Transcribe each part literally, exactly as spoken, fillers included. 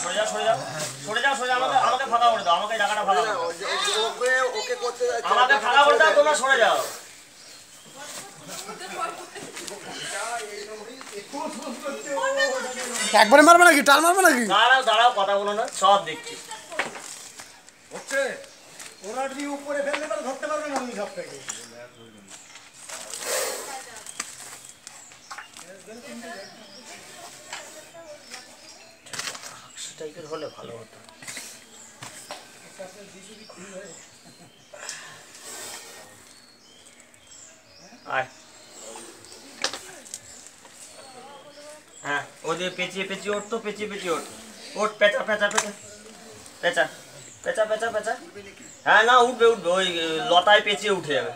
সরে যাও সরে যাও সরে যাও সরে যাও আমাকে আমাকে ফাঁকা করে দাও আমাকে জায়গাটা ফাঁকা করে দাও ওকে ওকে করতে আমাকে ফাঁকা করে দাও তোমরা সরে যাও একবারে মারবে নাকি টাল মারবে নাকি দাঁড়াও দাঁড়াও কথা বলো না সব দেখছি হচ্ছে ওরা যদি উপরে ফেললে পরে ধরতে পারবে না আমি সবটাকে টাইপের হলে ভালো হতো আয় হ্যাঁ ওই যে পেঁচিয়ে পেঁচিয়ে ওঠ তো পেঁচিয়ে পেঁচিয়ে ওঠ ওঠ পেঁচা পেঁচা পেঁচা পেঁচা পেঁচা পেঁচা পেঁচা হ্যাঁ না উঠবে উঠবে ওই লতায় পেঁচিয়ে উঠে যাবে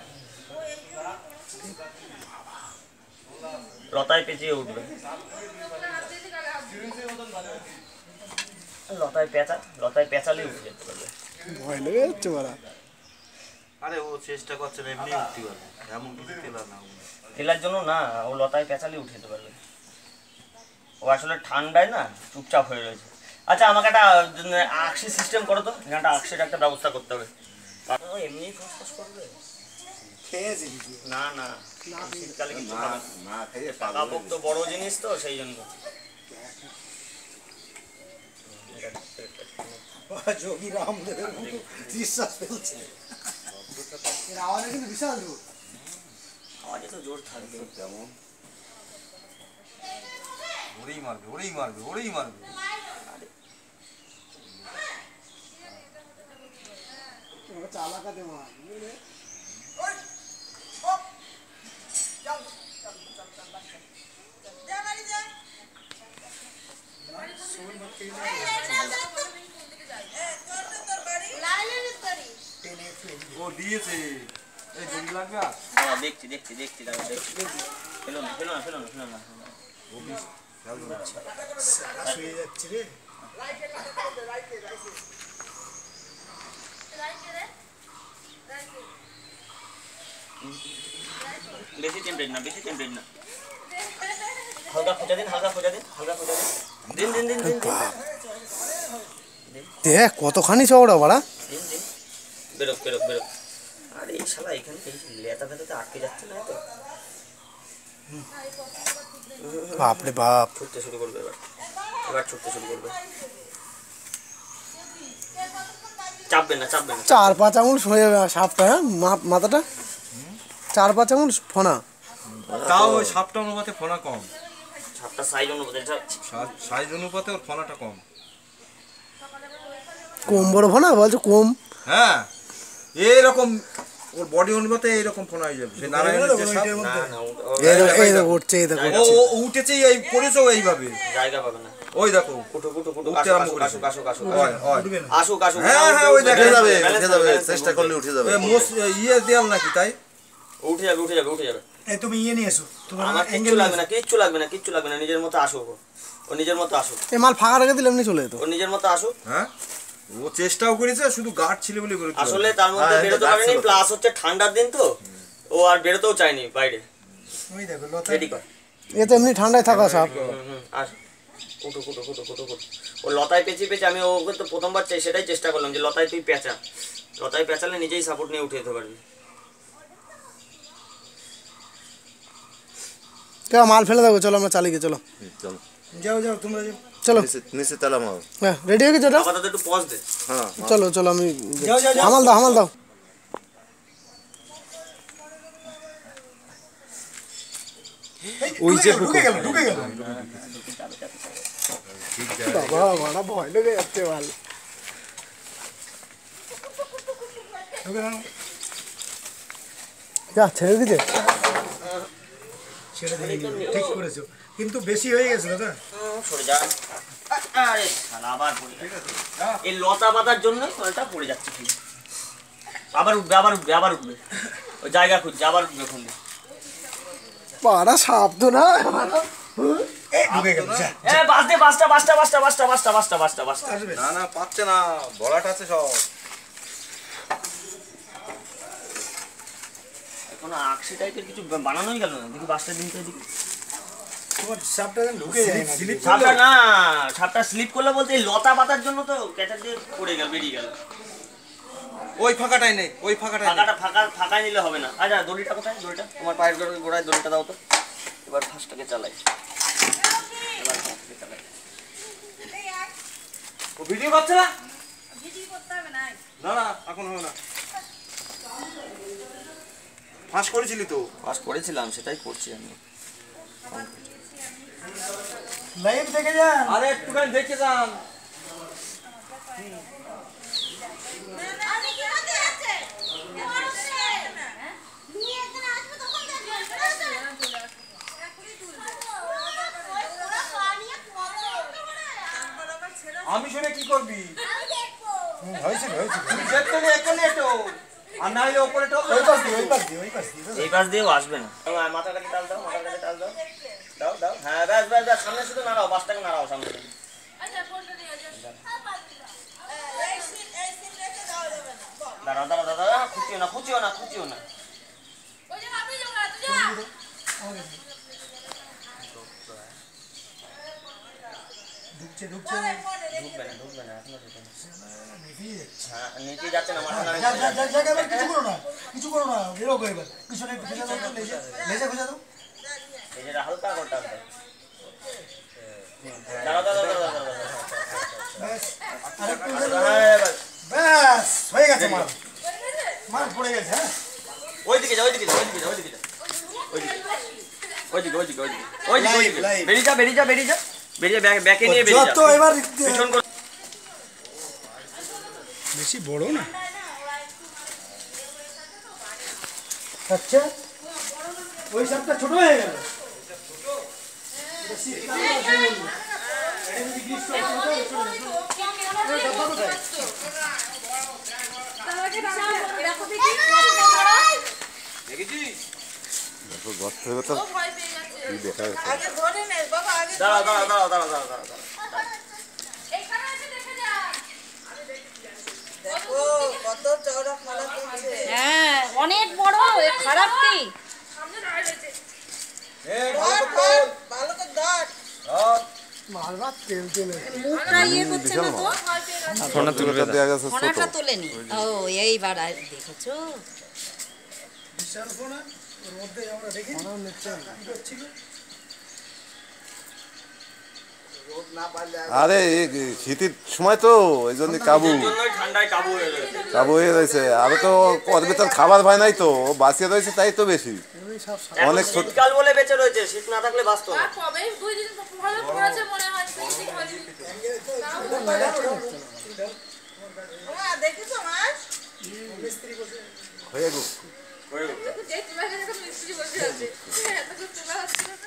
লতায় পেঁচিয়ে উঠবে লতায় পেঁচা লতায় পেঁচালে উঠে যেতে পারবে ভয় লেগে যাচ্ছে বড়া আরে ও চেষ্টা করছে এমনি উঠতে পারবে এমন কিছু তেলা না তেলার জন্য না ও লতায় পেঁচালে উঠে যেতে পারবে ও আসলে ঠান্ডায় না চুপচাপ হয়ে রয়েছে আচ্ছা আমাকে একটা আকসি সিস্টেম করো তো এখানটা আকসির একটা ব্যবস্থা করতে হবে কারণ ও এমনি ফসফস করবে খেয়েছি না না শীতকালে কিছু না না খেয়ে পাকা পোক্ত বড় জিনিস তো সেই জন্য যোগী রামদেবের মতো বিশ্বাস ফেলছে এর আওয়াজে কিন্তু বিশাল জোর আওয়াজে তো জোর থাকবে কেমন ওরেই মারবে ওরেই মারবে ওরেই মারবে চালাকাতে মার ও দিয়েছে এই জমি লাগবে হ্যাঁ দেখছি দেখছি দেখছি দাঁড়া দেখছি ফেলো না ফেলো না ফেলো না ফেলো না শুয়ে যাচ্ছে রে বেশি টেম্পারেট না বেশি টেম্পারেট না হালকা খোঁজা দিন হালকা খোঁজা দিন হালকা খোঁজা দিন দিন দিন দিন দিন দেখ কতখানি চওড়া বড়া দিন দিন বেরো বেরো বেরো আরে এই শালা এখানে এই লেতা ফেতাতে আটকে যাচ্ছে না তো বাপরে বাপ ছুটতে শুরু করবে এবার এবার ছুটতে শুরু করবে চাপবেন না চাপবেন না চার পাঁচ আঙুল হয়ে যাবে সাপটা হ্যাঁ মাথাটা চার পাঁচ আঙুল ফোনা তাও ওই সাপটা অনুপাতে ফোনা কম সাপটা সাইজ অনুপাতে সাইজ অনুপাতে ওর ফোনাটা কম কম বড় ফোনা বলছো কম হ্যাঁ এইরকম ওর বডি অনুপাতে এইরকম ফোনা হয়ে যাবে সে নারায়ণের যে সাপ না না এই দেখো উঠছে এই দেখো ও ও উঠেছে এই করেছো এইভাবে জায়গা পাবে না ওই দেখো কুটো কুটো কুটো উঠতে আরম্ভ করেছে আসুক আসুক আসুক হয় হয় আসুক আসুক হ্যাঁ হ্যাঁ ওই দেখা যাবে উঠে যাবে চেষ্টা করলে উঠে যাবে ওই মোস ইয়ে দেয়াল নাকি তাই উঠে যাবে উঠে যাবে উঠে যাবে এই তুমি ইয়ে নিয়ে এসো তোমার আমার কিচ্ছু লাগবে না কিচ্ছু লাগবে না কিচ্ছু লাগবে না নিজের মতো আসুক ও নিজের মতো আসুক এই মাল ফাঁকা রেখে দিলে এমনি চলে যেত ও নিজের মতো আসুক হ্যাঁ ও চেষ্টাও করেছে শুধু গার্ড ছিল বলে করে আসলে তার মধ্যে বেরোতে পারেনি প্লাস হচ্ছে ঠান্ডার দিন তো ও আর বেরোতেও চায়নি বাইরে ওই দেখো লতা রেডি কর এ তো এমনি ঠান্ডায় থাকা সাপ আর কুটো কুটো কুটো কুটো কুটো ও লতায় পেঁচিয়ে পেঁচে আমি ওকে তো প্রথমবার সেটাই চেষ্টা করলাম যে লতায় তুই পেঁচা লতায় পেঁচালে নিজেই সাপোর্ট নিয়ে উঠে যেতে পারবি কেউ মাল ফেলে দেবো চলো আমরা চালিয়ে চলো চলো যাও যাও তোমরা যাও চলো নিচে তালা মারো হ্যাঁ রেডি হয়ে গেছে ওটা আপাতত একটু পজ দে হ্যাঁ চলো চলো আমি যাও যাও যাও হামাল দাও হামাল দাও ওই যে ঢুকে গেল ঢুকে গেল বাবা মানা ভয় লেগে যাচ্ছে মাল ঢুকে গেল যা ছেড়ে দিতে ছেড়ে দিয়ে ঠিক করেছো কিন্তু বেশি হয়ে গেছে দাদা সরে যা আরে শালা আবার পড়ে যাচ্ছে এই লতা পাতার জন্য ওটা পড়ে যাচ্ছে ঠিক আবার উঠবে আবার উঠবে আবার উঠবে ওই জায়গা খুঁজছে আবার উঠবে খুঁজবে পাড়া সাপ তো না এই ঢুকে গেল যা এ বাস দে বাসটা বাসটা বাসটা বাসটা বাসটা বাসটা বাসটা বাসটা আসবে না না পাচ্ছে না বলাটা আছে সব কোনো আকসি টাইপের কিছু বানানোই গেল না দেখি বাসটা দিন তো দেখি তোমার সাপটা যেন ঢুকে যায় না স্লিপ সাপটা না সাপটা স্লিপ করলে বলতে এই লতা পাতার জন্য তো ক্যাচার দিয়ে পড়ে গেল বেরিয়ে গেল। ওই ফাঁকাটাই নেই, ওই ফাঁকাটাই নেই। ফাঁকাটা ফাঁকা ফাঁকায় নিলে হবে না। আচ্ছা দড়িটা কোথায়? দড়িটা তোমার পায়ের গোড়ায় গোড়ায় দড়িটা দাও তো। এবার ফার্স্টটাকে চালাই। এবার ফার্স্টটাকে চালাই। ও ভিডিও করছে না? ভিডিও করতে হবে না। না না এখন হবে না। ফাঁস করেছিলি তো? পাস করেছিলাম সেটাই করছি আমি। লাইভ দেখে যান। আরে একটুখানি দেখে যান। আমি কি হতে আছে? এবার হচ্ছে না। নিয়ে এখানে আসবে তখন দেখবেন। এখনই তুলবে। ওই পুরো পানিয়ে পড়ে উঠতে পারে। তারপর আবার ছেড়ে আমি শুনে কি করবি? আমি দেখবো। হয়েছে হয়েছে তুই দেখতে নে এখানে এটো। আর না হলে ওপরে টোপ। ওই পাশ দিয়ে ওই পাশ দিয়ে ওই পাশ দিয়ে এই পাশ দিয়েও আসবে না। মাথাটাকে টাল দাও, মাথাটাকে টাল দাও। দাও দাও। হ্যাঁ ব্যাস ব্যাস ব্যাস সামনে শুধু নাড়াও, বাসটাকে নাড়াও সামনে। আচ্ছা ফোনটা নিয়ে যা। এই সিন এই সিন রেখে দাও যাবে না। দাঁড়াও দাঁড়াও দাঁড়াও, খুঁচিও না খুঁচিও না খুঁচিও না। ওই যে আপনি যাও তুই যা। ঢুকছে ঢুকছে ঢুকবে না ঢুকবে না এখনো ঢুকবে না। নেভিয়ে যাচ্ছে হ্যাঁ নিচে যাচ্ছে না, মাথা নাড়াচ্ছে যা না। যা যা যা এবার কিছু করো না কিছু করো না বেরোবো এবার পিছনে একটু খোঁজা দাও তো, লেজে লেজে খোঁজা দাও এই যেটা হালকা করে টাল দাও। দাঁড়াও দাঁড়াও দাঁড়াও দাঁড়াও দাঁড়াও। ব্যাস আরেকটু উঠে হ্যাঁ, দাও। এবার। ব্যাস হয়ে গেছে মাল মাল পড়ে গেছে হ্যাঁ ওইদিকে যা ওইদিকে যা ওইদিকে যা ওইদিকে যা ওইদিকে ওইদিকে ওইদিকে ওইদিকে ওইদিকে ওইদিকে Live, live. বেরিয়ে যা বেরিয়ে যা বেরিয়ে যা বেরিয়ে ব্যাক ব্যাকে নিয়ে বেরিয়ে যা যত এবার পিছন করে। বেশি বড় না আচ্ছা ওই সাপটা ছোট হয়ে গেল দেখেছিস? আগে ধরে নে বাবা আগে দাঁড়াও দাঁড়াও দাঁড়াও দাঁড়াও দাঁড়াও দাঁড়াও দাঁড়াও। এখানে এসে দেখে যা। দেখো কত চওড়া খারাপ হচ্ছে হ্যাঁ অনেক বড় এ খারাপ কি সামনে দাঁড়িয়ে রয়েছে এ ভালো তো ধর, ভালো করে ধর ধর। মারবার তেল তেলে মুখটা ইয়ে করছে না তো ফোনটা তুলে দেয়া গেছে ফোনাটা তোলেনি ও এইবার আর দেখেছো বিশাল ফোনা ওর মধ্যে আমরা দেখি কি করছিল আরে এই শীতের সময় তো এই জন্য কাবু এই জন্যই ঠান্ডায় কাবু হয়ে রয়েছে। কাবু হয়ে রয়েছে আরো তো ওর ভিতর খাবার ভাই নাই তো ও বাঁচিয়ে রয়েছে তাই তো বেশি এখন অনেক ছোট শীতকাল বলে বেঁচে রয়েছে, শীত না থাকলে বাঁচতো না। কবে দুই দিন ভালো পড়েছে মনে হয় সেই হয়নি ওমা দেখেছো মাছ হয়ে গেল যে তোমার কাছে একটা মিস্ত্রি বসে আছে এত কিছু তোলা হচ্ছে না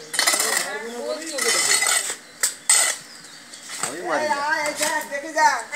আমি মারি না। দেখে যা